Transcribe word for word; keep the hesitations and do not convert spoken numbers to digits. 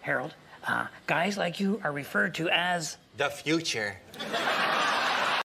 Harold, uh, guys like you are referred to as... the future.